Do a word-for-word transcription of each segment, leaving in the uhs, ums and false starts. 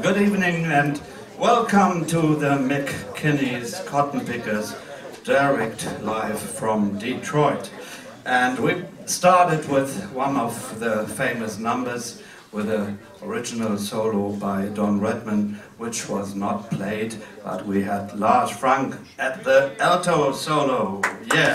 Good evening and welcome to the McKinney's Cotton Pickers, direct live from Detroit. And we started with one of the famous numbers with an original solo by Don Redman, which was not played, but we had Lars Frank at the alto solo. Yeah.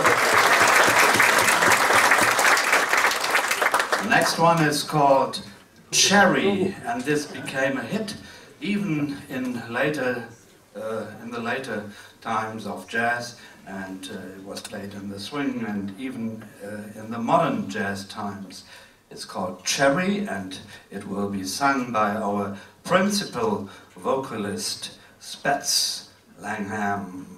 The next one is called Cherry, and this became a hit even in later, uh, in the later times of jazz, and uh, it was played in the swing and even uh, in the modern jazz times. It's called Cherry, and it will be sung by our principal vocalist, Spats Langham.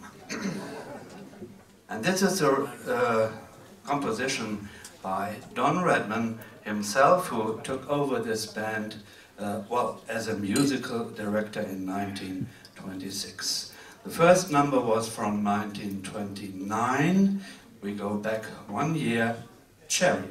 And this is a uh, composition by Don Redman himself, who took over this band, uh, well, as a musical director in nineteen twenty-six. The first number was from nineteen twenty-nine. We go back one year, Cherry.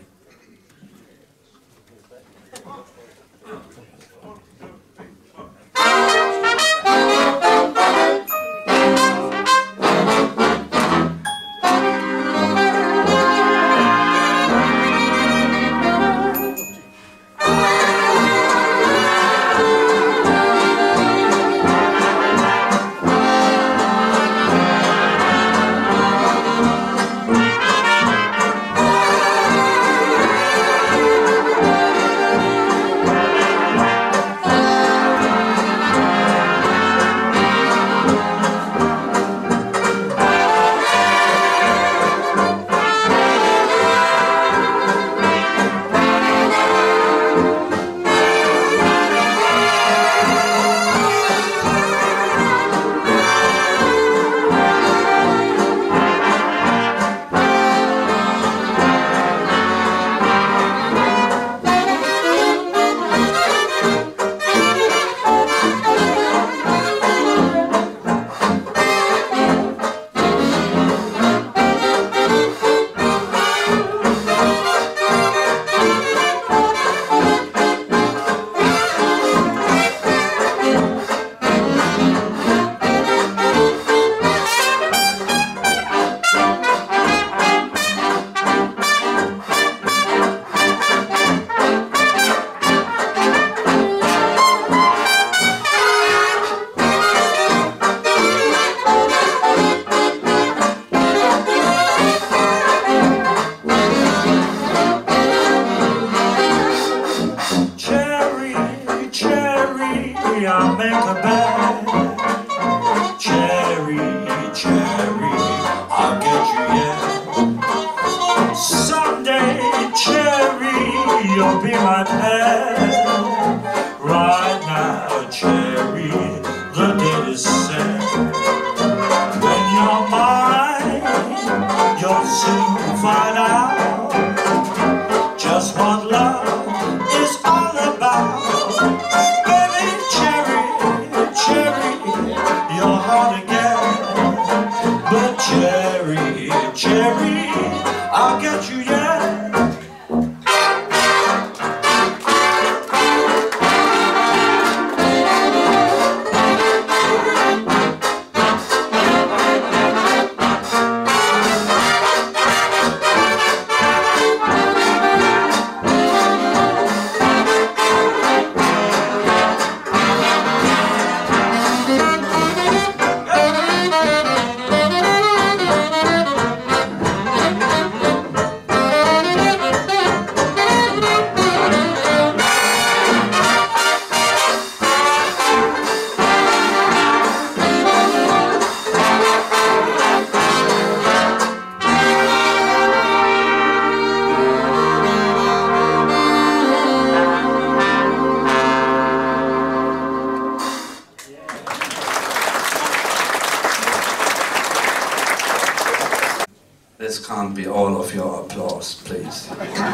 This can't be all of your applause, please.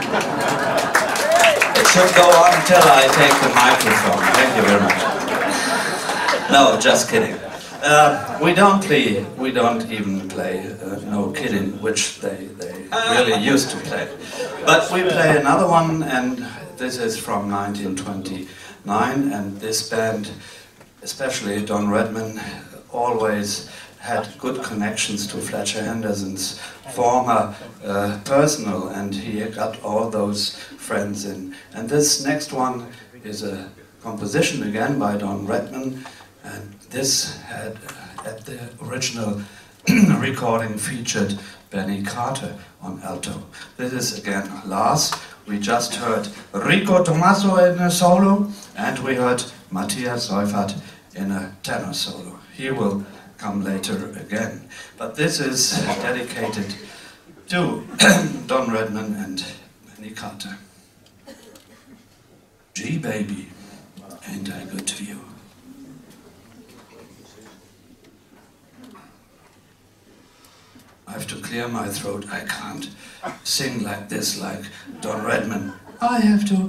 It should go on until I take the microphone. Thank you very much. No, just kidding. Uh, we don't play, we don't even play uh, No Kidding, which they, they really used to play. But we play another one, and this is from nineteen twenty. nine, and this band, especially Don Redman, always had good connections to Fletcher Henderson's former uh, personal, and he got all those friends in. And this next one is a composition again by Don Redman, and this had at the original recording featured Benny Carter on alto. This is again Lars. We just heard Enrico Tomasso in a solo, and we heard Matthias Seuffert in a tenor solo. He will come later again. But this is dedicated to Don Redman and Benny Carter. Gee, baby, ain't I good to you? I have to clear my throat. I can't sing like this, like Don Redman. I have to...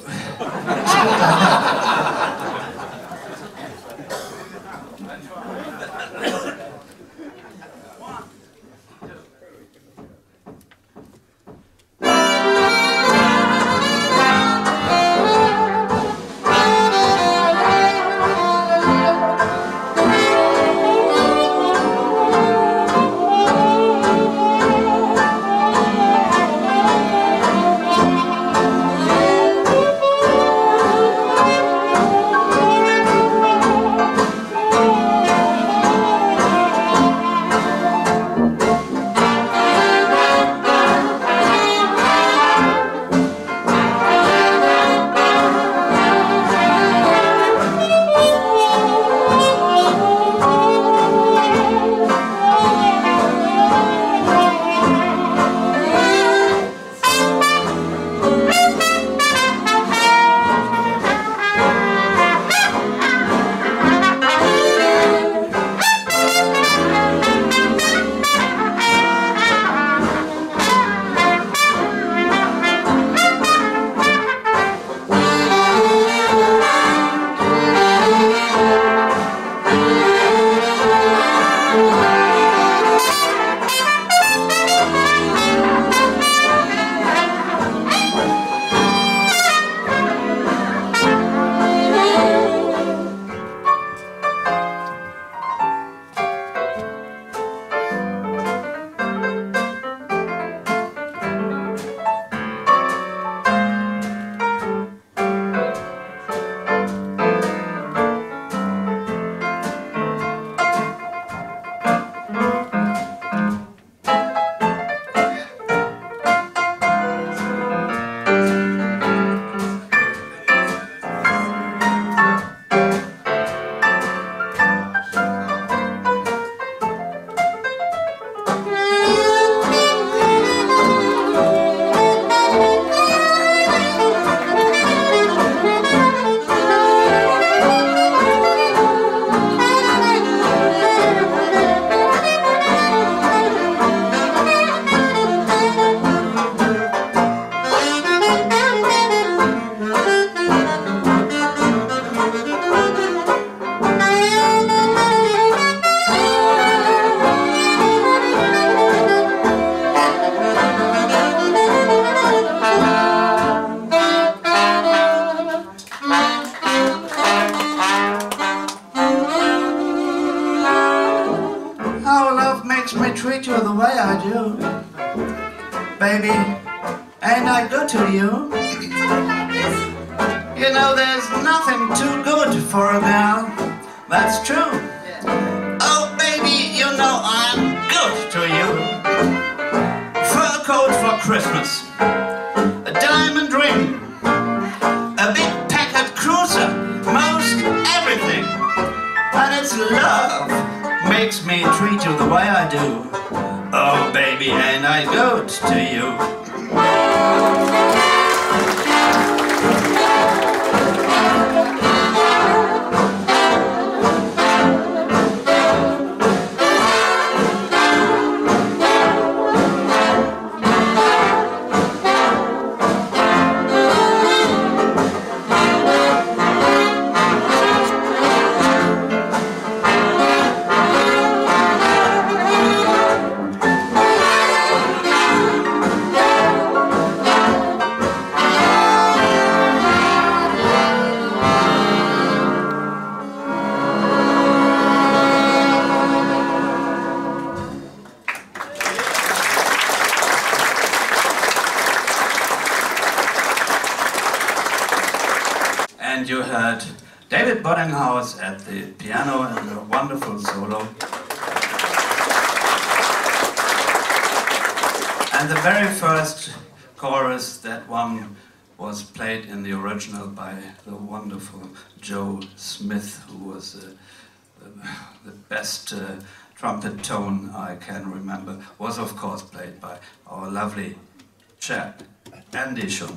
treat you the way I do. Baby, ain't I good to you? You know there's nothing too good for a girl. That's true. Oh baby, you know I'm good to you. Fur coat for Christmas, a diamond ring, a big Packard cruiser, most everything. And it's love makes me treat you the way I do. Oh baby, ain't I good to you? Boeddinghaus at the piano and a wonderful solo. And the very first chorus, that one was played in the original by the wonderful Joe Smith, who was uh, the, the best uh, trumpet tone I can remember, was of course played by our lovely chap, Andy Schuum.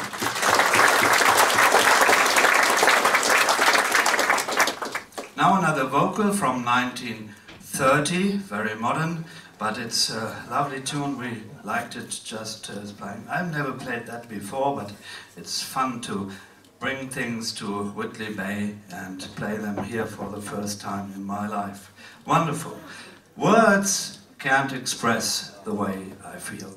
Now another vocal from nineteen thirty, very modern, but it's a lovely tune. We liked it just as playing. I've never played that before, but it's fun to bring things to Whitley Bay and play them here for the first time in my life. Wonderful. Words can't express the way I feel.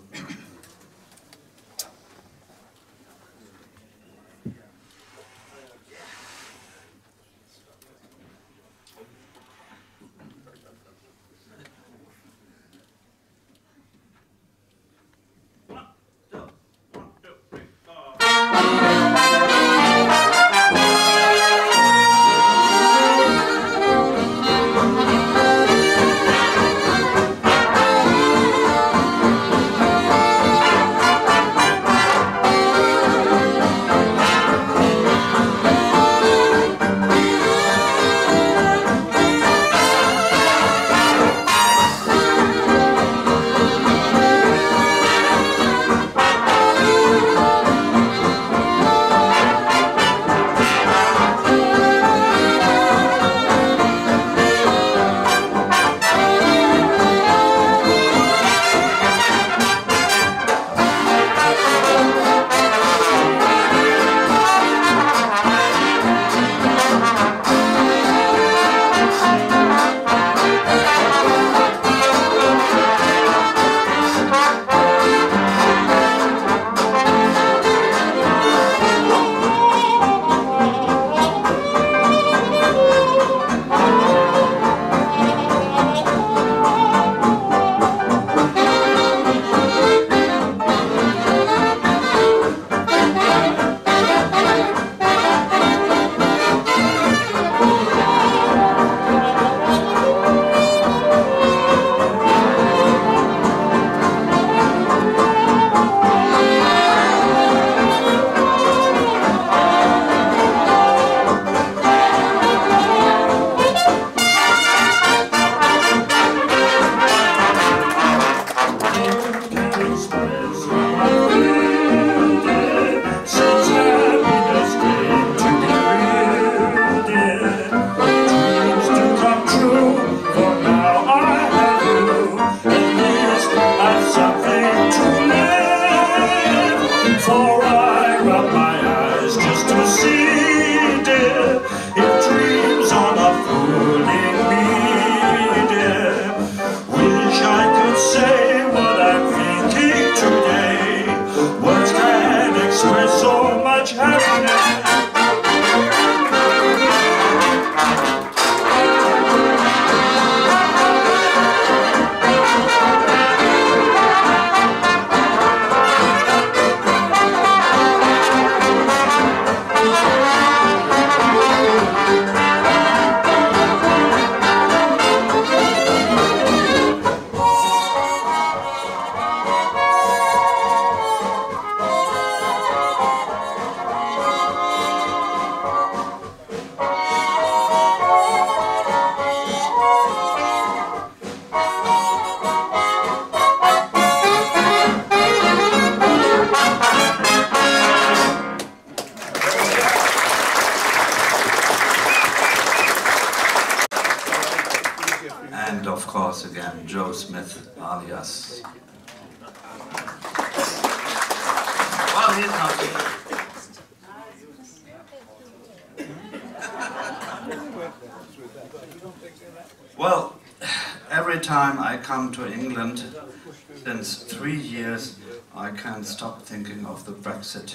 Well, every time I come to England, since three years, I can't stop thinking of the Brexit.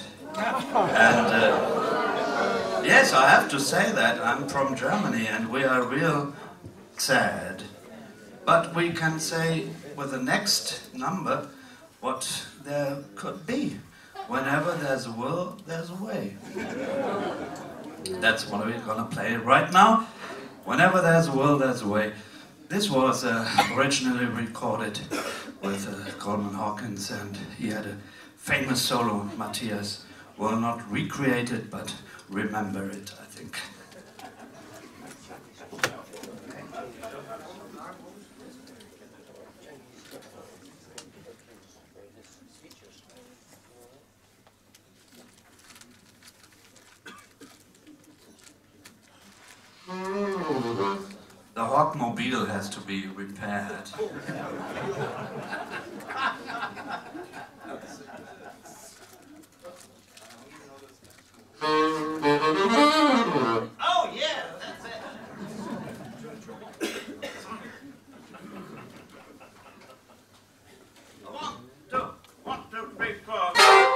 And uh, yes, I have to say that. I'm from Germany and we are real sad. But we can say with the next number what there could be. Whenever there's a will, there's a way. That's what we're gonna play right now. Whenever there's a will, there's a way. This was uh, originally recorded with uh, Coleman Hawkins, and he had a famous solo. Matthias will not recreate it, but remember it, I think. The Hawkmobile has to be repaired. Oh yeah, that's it. One, two, one, two, three, four.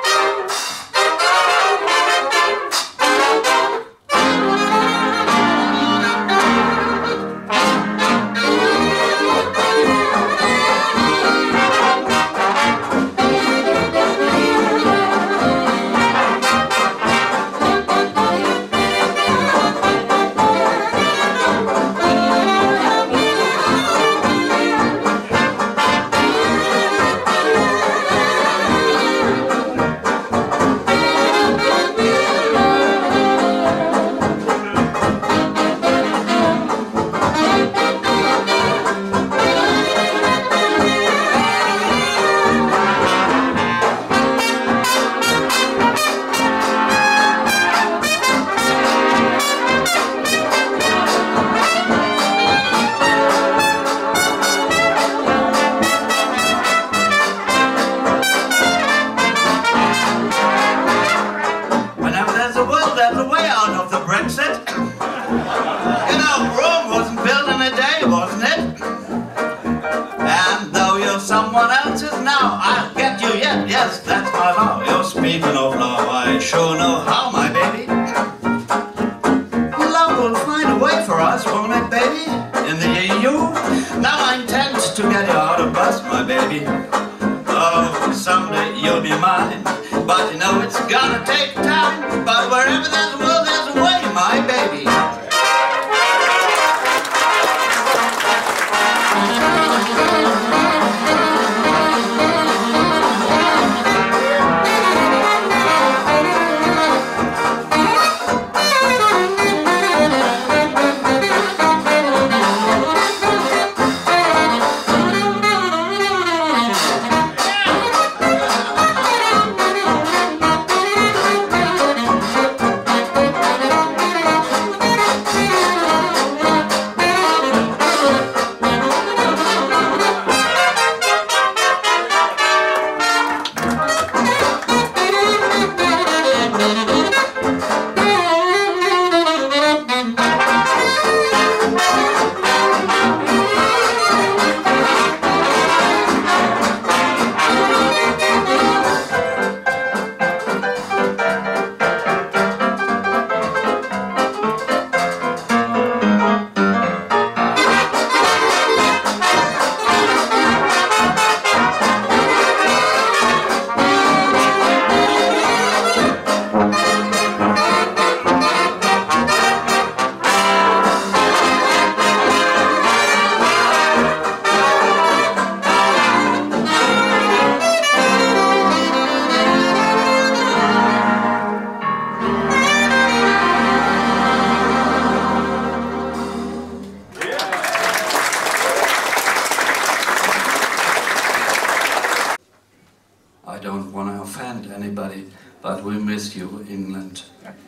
But we miss you, England.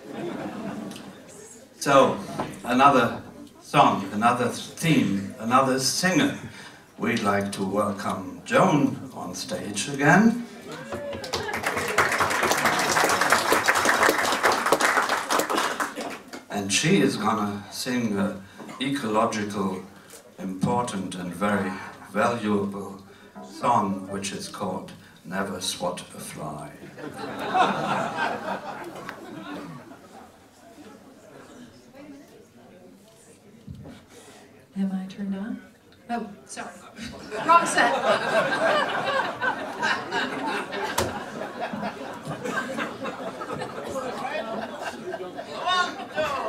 So, another song, another theme, another singer. We'd like to welcome Joan on stage again. And she is gonna sing an ecological, important and very valuable song, which is called Never Swat a Fly. Am I turned on? Oh, sorry. Wrong set. One, two.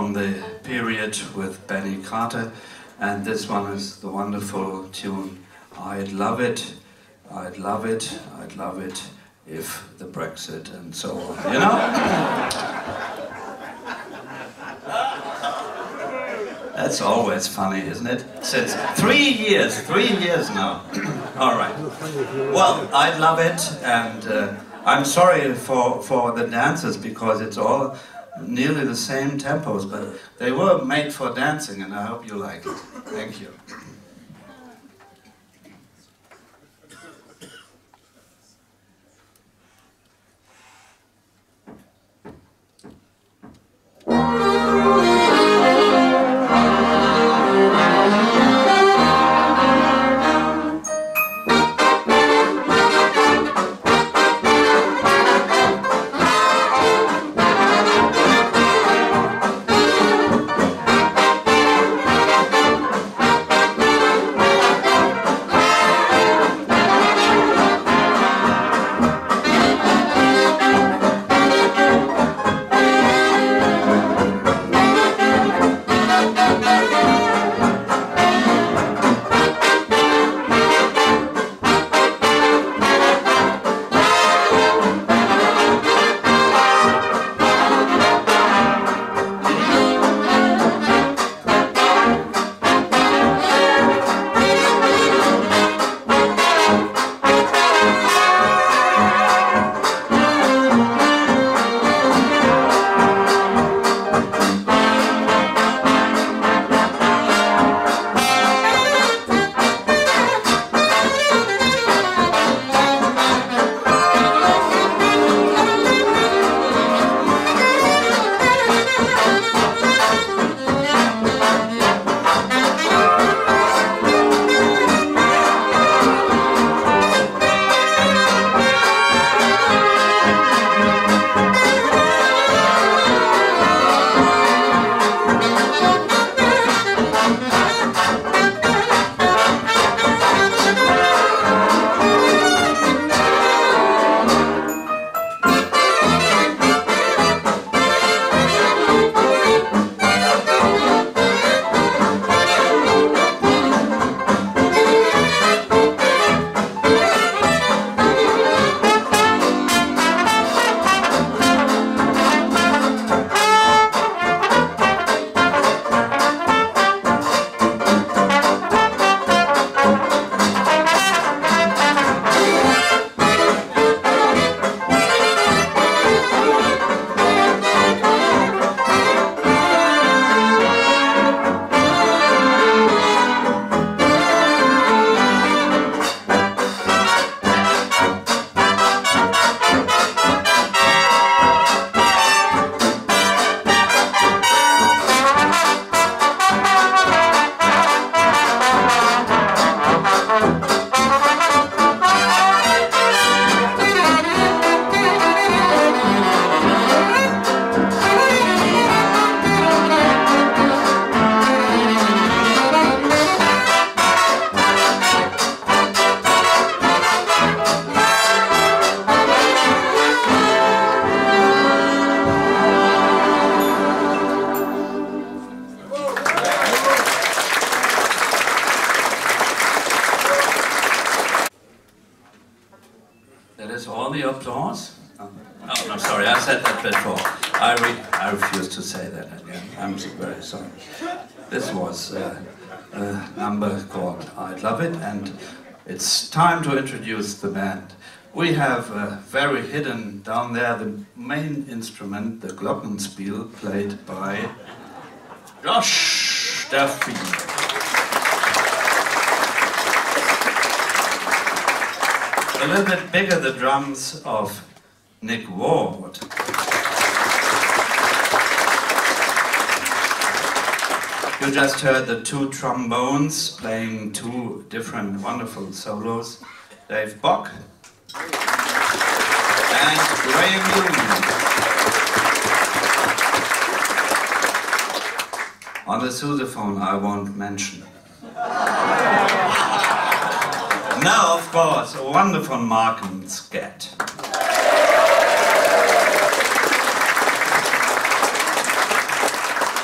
from the period with Benny Carter, and this one is the wonderful tune, I'd Love It, I'd Love It, I'd Love It if the Brexit and so on, you know? That's always funny, isn't it? Since three years, three years now. All right. Well, I'd love it, and uh, I'm sorry for, for the dances because it's all nearly the same tempos, but they were made for dancing, and I hope you like it. Thank you. Applause? Oh, oh, no, sorry, I said that before. I, re I refuse to say that again. I'm very sorry. This was uh, a number called I'd Love It, and it's time to introduce the band. We have uh, very hidden down there the main instrument, the glockenspiel, played by Josh Duffy. A little bit bigger the drums of Nick Ward. You just heard the two trombones playing two different wonderful solos. Dave Bock and Graham Newman. On the sousaphone I won't mention. Now, of course, a wonderful Marken Sked.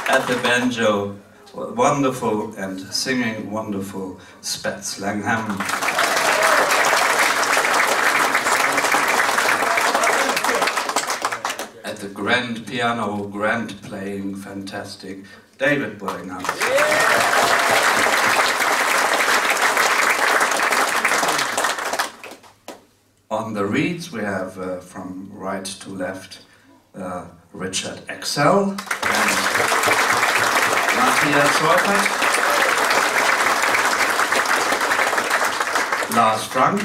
at the banjo, wonderful and singing wonderful Spats Langham. At the grand piano, grand playing, fantastic David Boeddinghaus. On the reeds we have uh, from right to left uh, Richard Exall and Matthias Seuffert, Lars Frank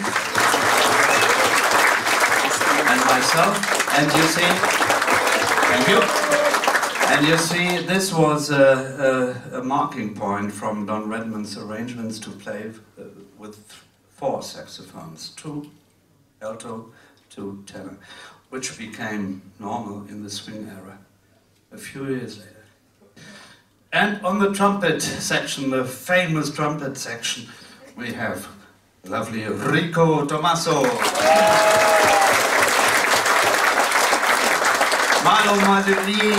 and myself, and you see, thank you, and you see this was a, a, a marking point from Don Redman's arrangements to play uh, with four saxophones, two alto, two tenor, which became normal in the swing era a few years later. And on the trumpet section, the famous trumpet section, we have lovely Enrico Tomasso, Malo Mazurie,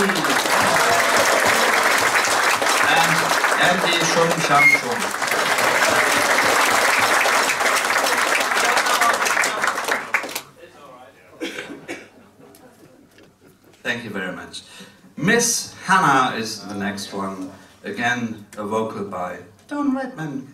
and Andy Schuum, Schuum, Schuum. Thank you very much. Miss Hannah is the next one. Again, a vocal by Don Redman.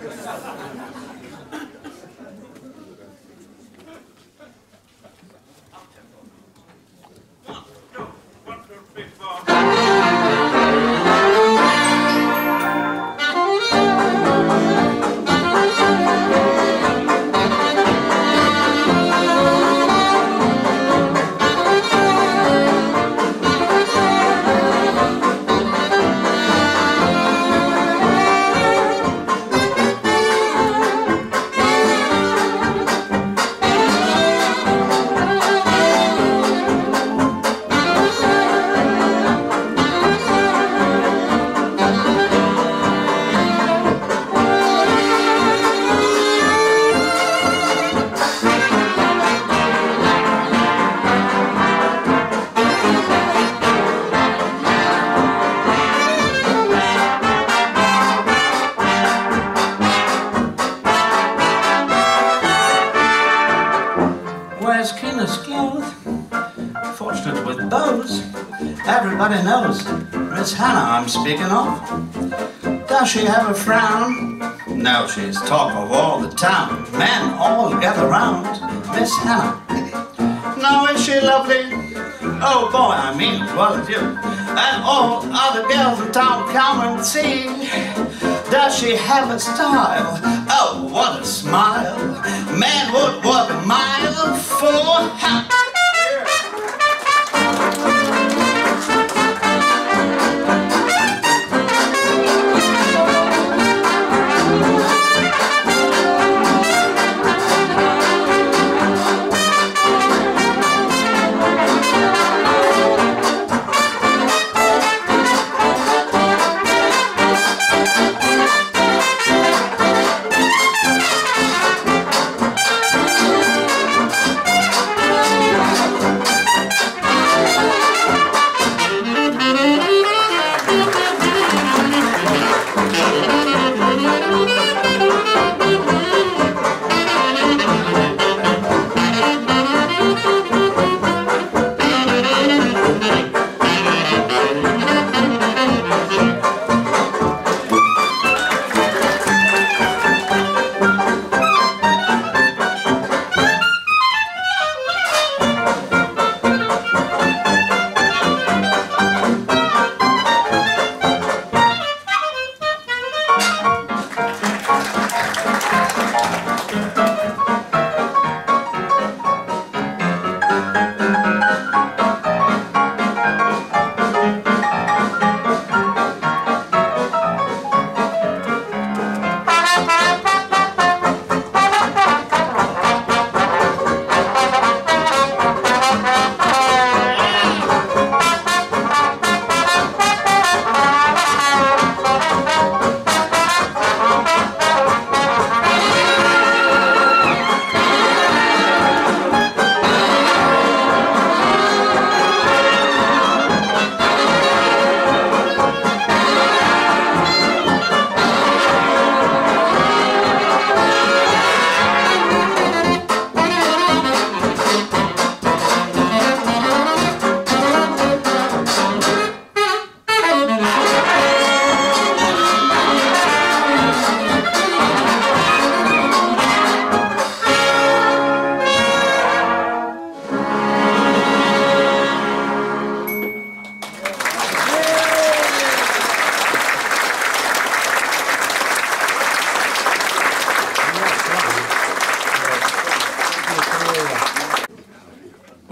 Fortunate with those, everybody knows Miss Hannah I'm speaking of. Does she have a frown? No, she's talk of all the town. Men all gather round Miss Hannah. Now is she lovely? Oh boy, I mean as well as you. And all other girls in town come and see. Does she have a style? Oh, what a smile. Man would walk a mile for her.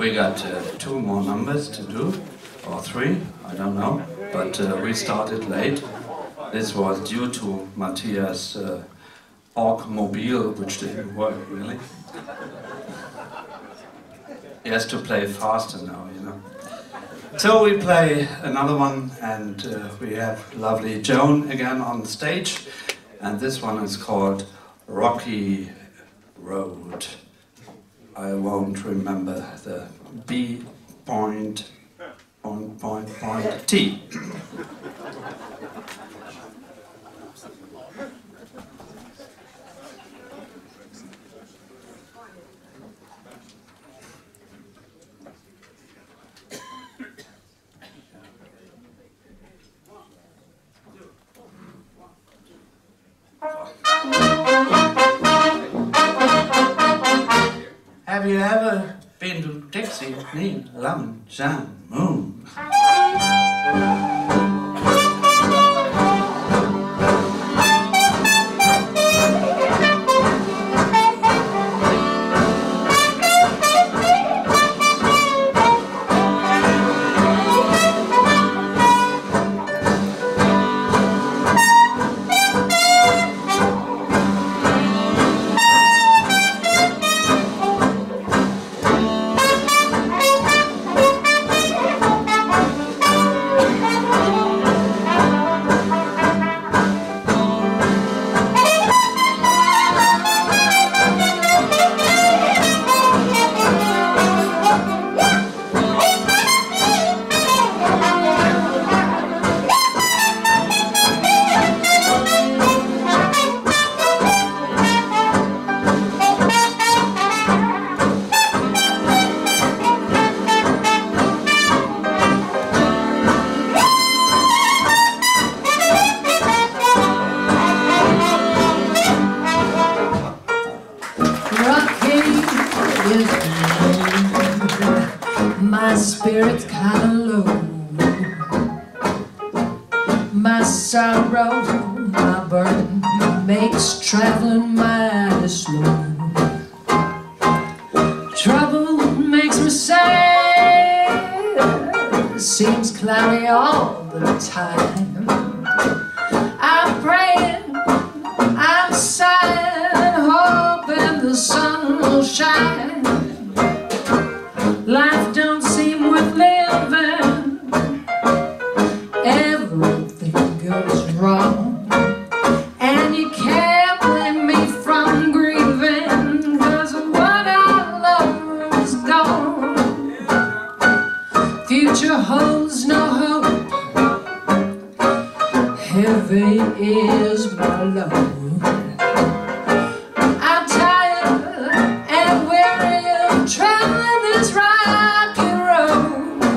We got uh, two more numbers to do, or three, I don't know, but uh, we started late. This was due to Matthias' uh, Org-mobile, which didn't work really. He has to play faster now, you know. So we play another one, and uh, we have lovely Joan again on the stage, and this one is called Rocky Road. I won't remember the B point, point, point, point, T. Have you ever been to Dixie, Neil, Lam, Jam, Moon? My spirit's kinda low, my sorrow, my burden makes traveling mighty slow. Trouble makes me sad, seems cloudy all the time. I'm praying, I'm sighing, hoping the sun will shine. Life don't seem worth living, everything goes wrong, and you can't blame me from grieving, 'cause what I love is gone. Future holds no hope, heavy is my load. I'm tired and weary of traveling this rocky road.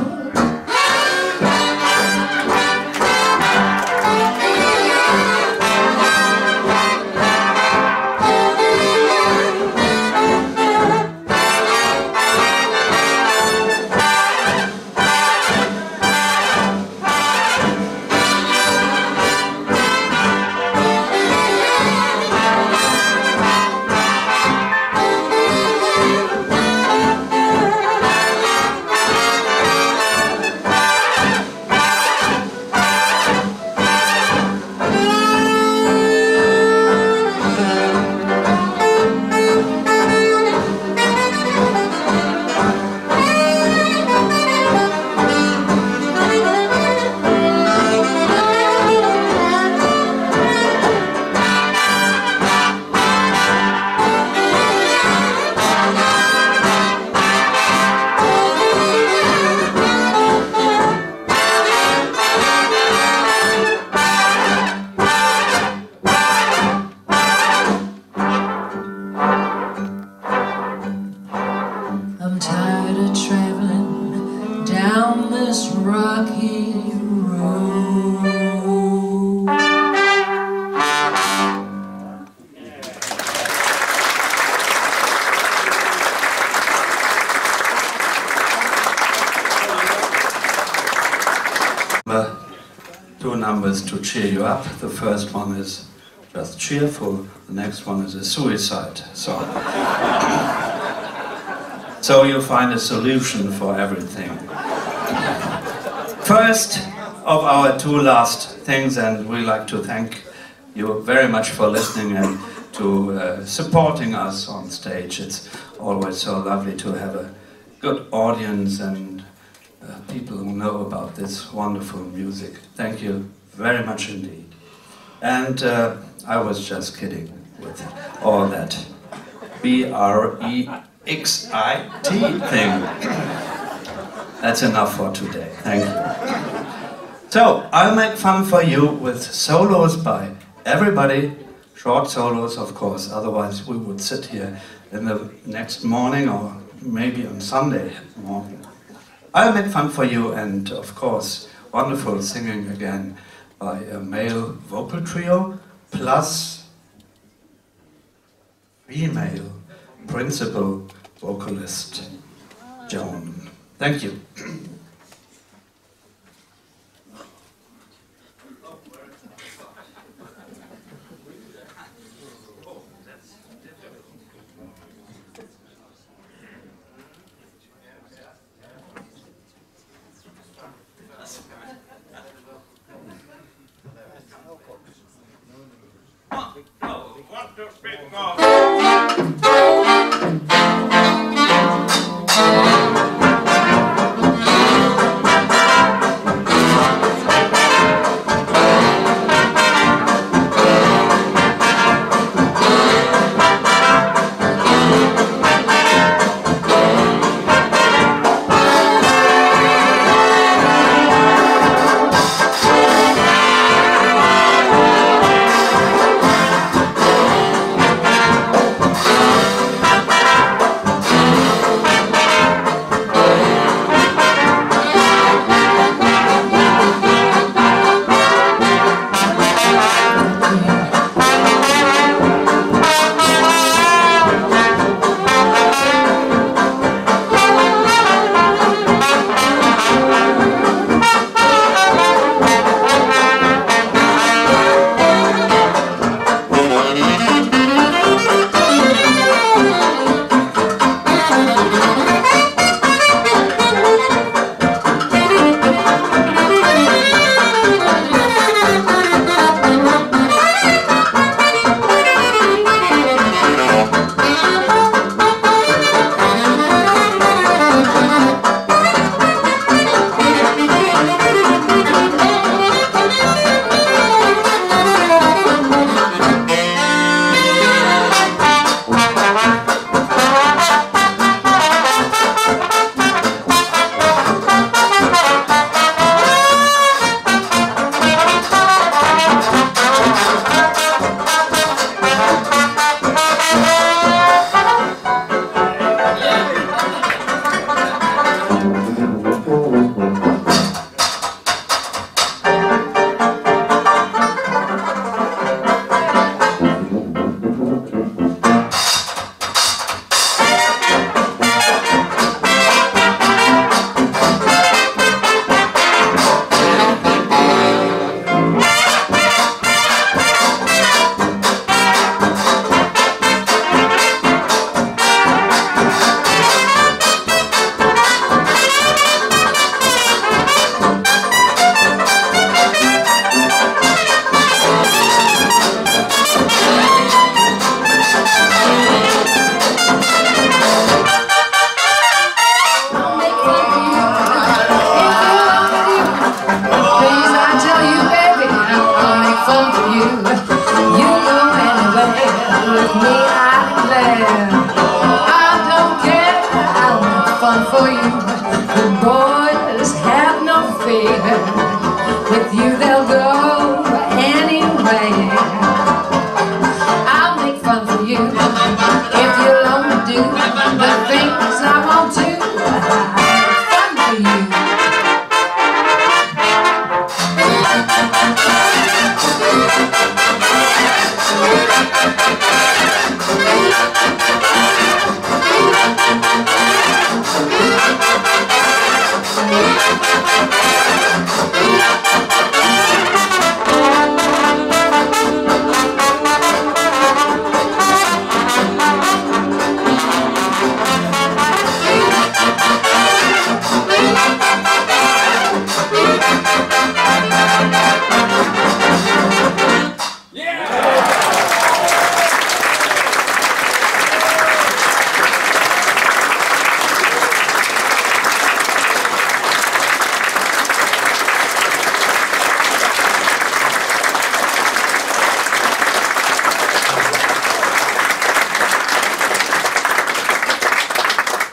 I'm tired of traveling down this rocky road. Two numbers to cheer you up. The first one is just cheerful, the next one is a suicide song. so you find a solution for everything. First of our two last things, and we like to thank you very much for listening and to uh, supporting us on stage. It's always so lovely to have a good audience and uh, people who know about this wonderful music. Thank you very much indeed. And uh, I was just kidding with all that B R E X I T thing. That's enough for today. Thank you. So, I'll make fun for you with solos by everybody. Short solos, of course, otherwise we would sit here in the next morning or maybe on Sunday morning. I'll make fun for you, and of course, wonderful singing again by a male vocal trio plus female principal vocalist, Joan. Thank you. One, two, three, four. Thank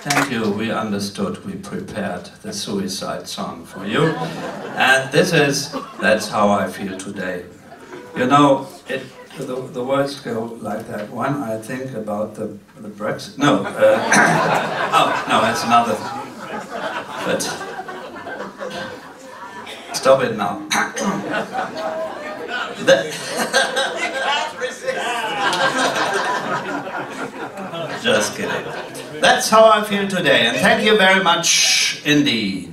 Thank you, we understood, we prepared the suicide song for you. And this is, that's how I feel today. You know, it, the, the words go like that. One, I think about the, the Brexit, no, uh, oh, no, that's another thing. But, stop it now. The, just kidding. That's how I feel today, and thank you very much indeed.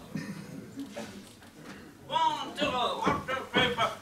One, two, one, two, three, four.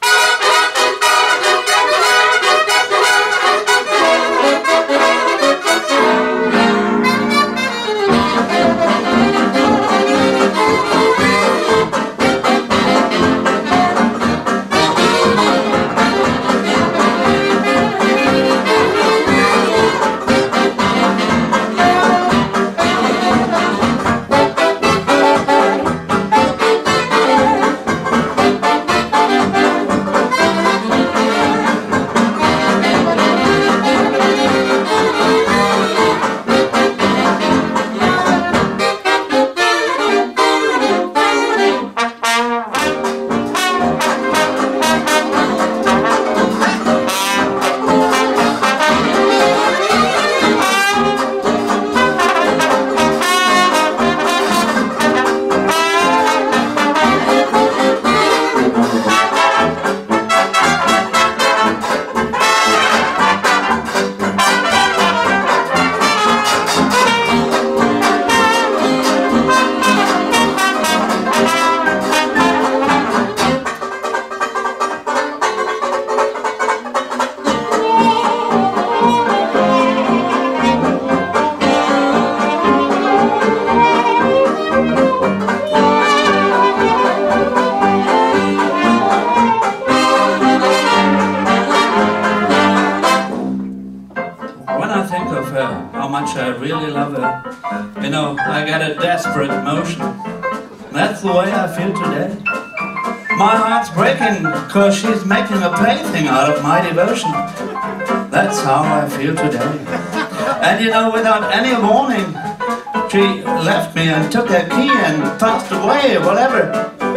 Because she's making a plaything out of my devotion. That's how I feel today. And you know, without any warning, she left me and took her key and passed away, whatever.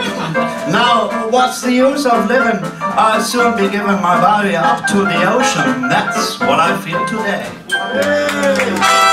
Now, what's the use of living? I'll soon be giving my body up to the ocean. That's what I feel today.